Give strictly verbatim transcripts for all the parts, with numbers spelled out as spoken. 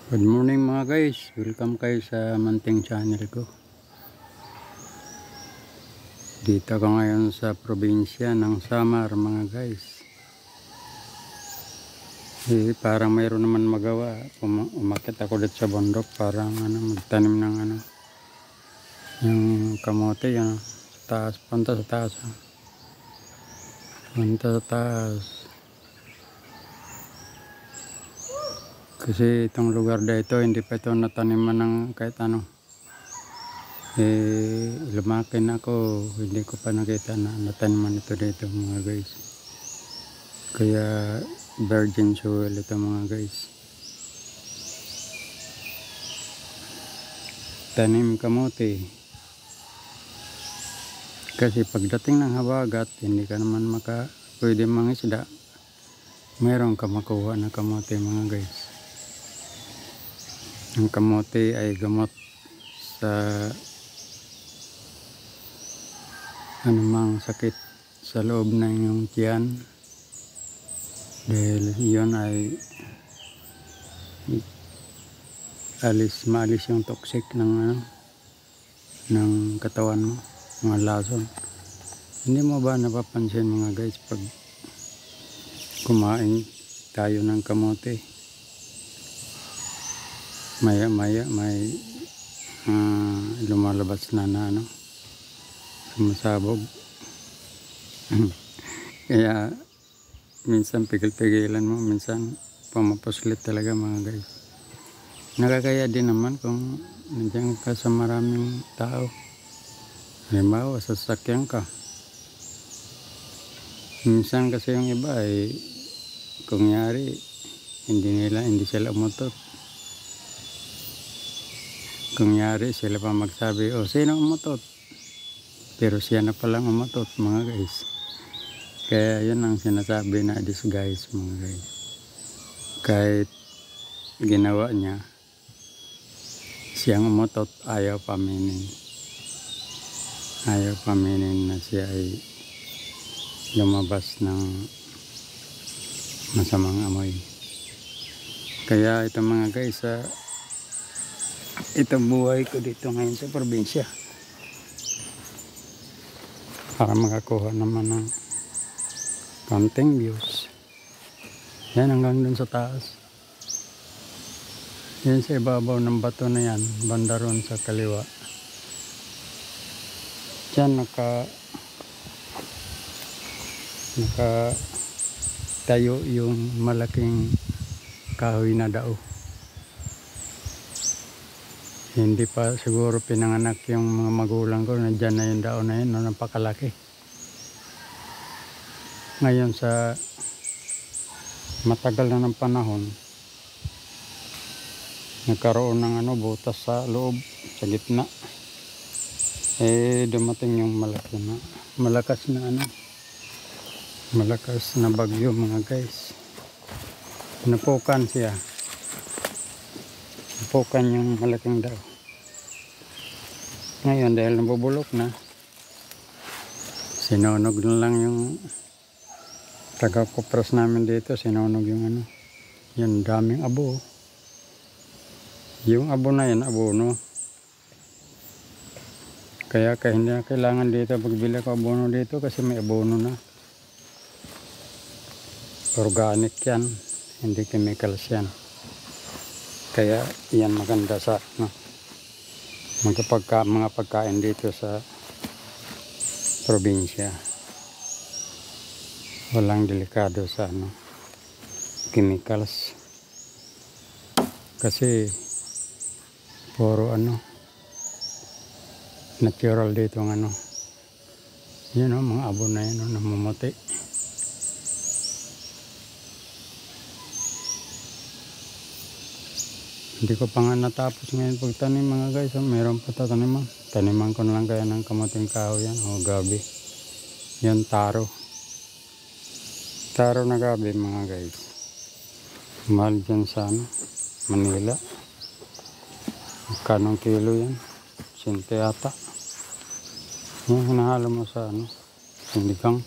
Good morning mga guys, welcome kayo sa Manting channel ko. Dito ko ngayon sa probinsya ng Samar mga guys. Eh, parang mayroon naman magawa. Um umakit ako dito sa bundok, parang ano, magtanim ng ano, yung kamote yan, sa taas, punta sa taas. Ha? Punta sa taas. Kasi itong lugar dito, hindi pa ito nataniman ng kahit ano. Eh, lumaki na ako, hindi ko pa nakita na nataniman ito dito mga guys. Kaya virgin soil ito mga guys. Tanim kamote. Kasi pagdating ng habagat, hindi ka naman maka, pwede mangisda. Mayroon ka makuha na kamote mga guys. Ang kamote ay gamot sa anumang sakit sa loob ng iyong tiyan, dahil iyon ay alis maalis yung toxic ng ano, ng katawan mo, mga lason. Hindi mo ba napapansin mga guys, pag kumain tayo ng kamote, maya maya may uh, lumalabas na na ano, sumasabog. Kaya minsan pigil-pigilan mo, minsan pumapaslit talaga mga guys. Nakakaya din naman kung nandiyan ka sa maraming tao. Halimbawa, sasakyan ka. Minsan kasi yung iba ay kung yari, hindi nila, hindi sila umutot. Kung yari, sila pa magsabi, oh, sino umutot? Pero siya na palang umutot mga guys. Kaya yun ang sinasabi na disguise mga guys. Kahit ginawa niya, siyang umutot, ayaw paminin. Ayaw paminin na siya ay lumabas ng masamang amoy. Kaya ito mga guys, sa itong buhay ko dito ngayon sa probinsya, para makakuha naman ng konting views. Yan hanggang dun sa taas. Yan sa ibabaw ng bato na yan, banda ron sa kaliwa. Diyan naka naka tayo yung malaking kahoy na dao. Hindi pa siguro pinanganak yung mga magulang ko, nandyan na yung dao na yun, no, napakalaki. Ngayon sa matagal na ng panahon, nagkaroon ng ano, butas sa loob, sa gitna. Eh, dumating yung malaki na, malakas na ano, malakas na bagyo mga guys. Napukan siya. Napukan yung malaking daw. Ngayon dahil nabubulok na, sinunog na lang yung taga-kupras namin dito, sinunog yung ano, yung daming abo. Yung abo na yan, abono. Kaya kaya hindi na kailangan dito pagbili ko abono dito kasi may abono na. Organic yan, hindi chemicals yan. Kaya yan maganda sa no, magkapagka, mga pagkain dito sa probinsya. Walang delikado sa ano, chemicals. Kasi puro ano, natural dito ng ano. Yun o, mga abo na yun o, namumuti. Hindi ko pa nga natapos ngayon pagtanim mga guys. Oh, meron pa tataniman. Taniman ko na lang kaya ng kamuting kahoy yan. O gabi. Yan taro. Taro na gabi mga guys. Mahal dyan sa ano, Manila. Kanong kilo yan? Sinte ata. Yan hinahalo mo sa ano, sinigang.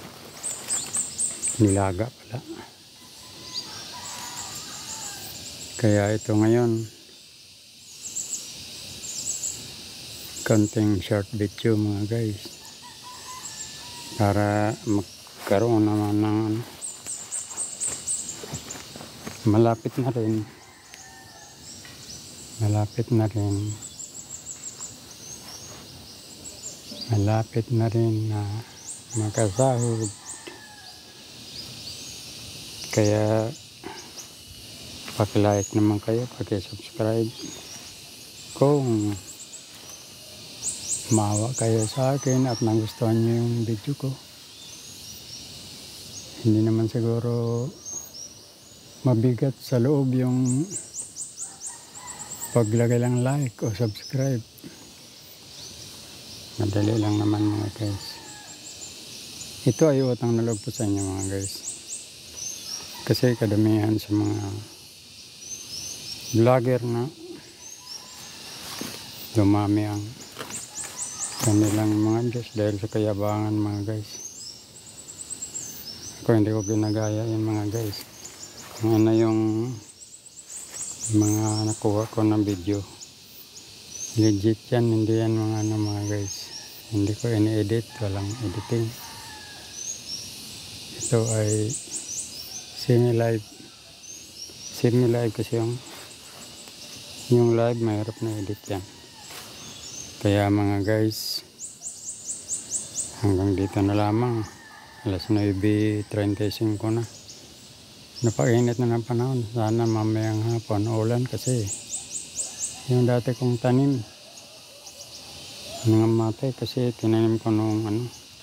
Nilaga pala. Kaya ito ngayon, konting short video mga guys, para magkaroon naman ng ano, malapit na rin malapit na rin malapit na rin na makasahod. Kaya paki-like naman kayo, paki-subscribe kung maawa kayo sa akin at nagustuhan nyo yung video ko. Hindi naman siguro mabigat sa loob yung paglagay lang like o subscribe. Madali lang naman mga guys. Ito ay utang na loob po sa inyo mga guys. Kasi kadamihan sa mga vlogger na dumami ang kanilang mga Diyos dahil sa kayabangan mga guys. Ako hindi ko ginagaya yan mga guys. Ang ano yung mga nakuha ko ng video, legit yan, hindi yan mga ano mga guys. Hindi ko ini-edit, walang editing. Ito ay semi-live. Semi-live kasi yung yung live mahirap na edit yan. Kaya mga guys, hanggang dito na lamang. Alas nueve treinta y cinco na. Napainit na ng panahon. Sana mamayang hapon ulan kasi yung dati kong tanim nangamatay kasi tinanim ko nung ano,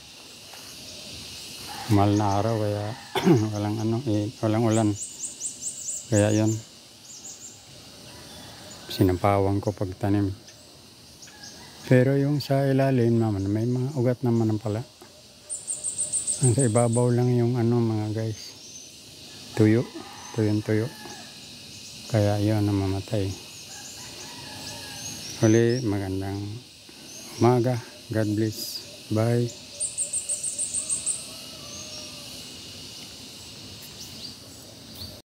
mahal na araw, kaya walang ano eh, walang ulan. Kaya yon, sinapawan ko pagtanim. Pero yung sa ilalim naman may mga ugat naman pala. Ang sa ibabaw lang yung ano mga guys, tuyo, tuyong tuyo. Kaya yun namamatay. Huli, magandang umaga. God bless. Bye.